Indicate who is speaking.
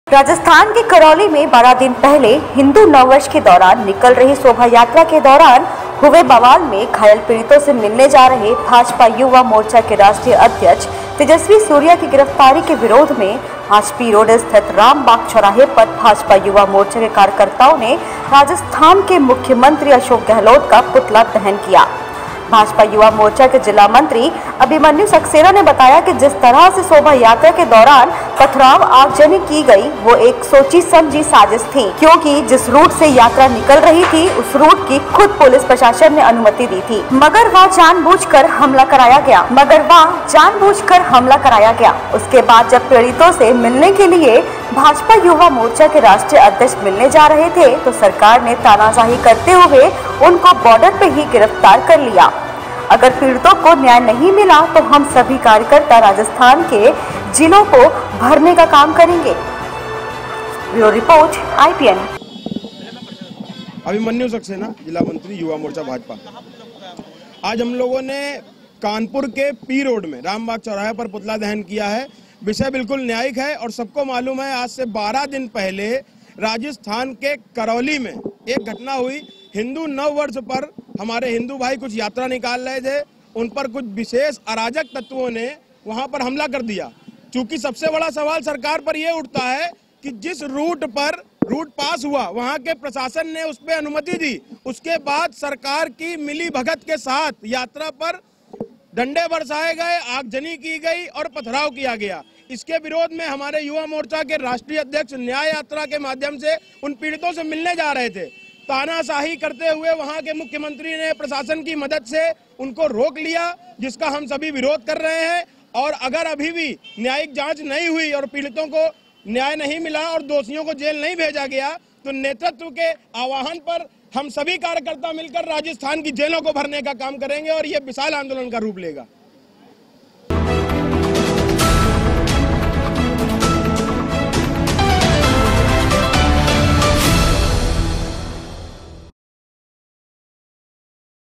Speaker 1: राजस्थान के करौली में 12 दिन पहले हिंदू नववर्ष के दौरान निकल रही शोभा यात्रा के दौरान हुए बवाल में घायल पीड़ितों से मिलने जा रहे भाजपा युवा मोर्चा के राष्ट्रीय अध्यक्ष तेजस्वी सूर्या की गिरफ्तारी के विरोध में आज पी रोड स्थित रामबाग चौराहे पर भाजपा युवा मोर्चा के कार्यकर्ताओं ने राजस्थान के मुख्यमंत्री अशोक गहलोत का पुतला दहन किया। भाजपा युवा मोर्चा के जिला मंत्री अभिमन्यु सक्सेना ने बताया कि जिस तरह से शोभा यात्रा के दौरान पथराव आगजनी की गई वो एक सोची समझी साजिश थी, क्योंकि जिस रूट से यात्रा निकल रही थी उस रूट की खुद पुलिस प्रशासन ने अनुमति दी थी, मगर वह जानबूझकर हमला कराया गया। उसके बाद जब पीड़ितों से मिलने के लिए भाजपा युवा मोर्चा के राष्ट्रीय अध्यक्ष मिलने जा रहे थे तो सरकार ने तानाशाही करते हुए उनको बॉर्डर पे ही गिरफ्तार कर लिया। अगर पीड़ितों को न्याय नहीं मिला तो हम सभी कार्यकर्ता राजस्थान के जिलों को भरने का काम करेंगे। Bureau report IPN।
Speaker 2: Abhimanyu Saxena, जिला मंत्री युवा मोर्चा भाजपा। आज हम लोगों ने कानपुर के पी रोड में रामबाग चौराहे पर पुतला दहन किया है। विषय बिल्कुल न्यायिक है और सबको मालूम है आज से 12 दिन पहले राजस्थान के करौली में एक घटना हुई। हिंदू नव वर्ष पर हमारे हिंदू भाई कुछ यात्रा निकाल रहे थे, उन पर कुछ विशेष अराजक तत्वों ने वहां पर हमला कर दिया। चूंकि सबसे बड़ा सवाल सरकार पर यह उठता है कि जिस रूट पर रूट पास हुआ वहां के प्रशासन ने उस पर अनुमति दी, उसके बाद सरकार की मिली भगत के साथ यात्रा पर डंडे बरसाए गए, आगजनी की गई और पथराव किया गया। इसके विरोध में हमारे युवा मोर्चा के राष्ट्रीय अध्यक्ष न्याय यात्रा के माध्यम से उन पीड़ितों से मिलने जा रहे थे। तानाशाही करते हुए वहां के मुख्यमंत्री ने प्रशासन की मदद से उनको रोक लिया, जिसका हम सभी विरोध कर रहे हैं। और अगर अभी भी न्यायिक जांच नहीं हुई और पीड़ितों को न्याय नहीं मिला और दोषियों को जेल नहीं भेजा गया तो नेतृत्व के आह्वान पर हम सभी कार्यकर्ता मिलकर राजस्थान की जेलों को भरने का काम करेंगे और ये विशाल आंदोलन का रूप लेगा।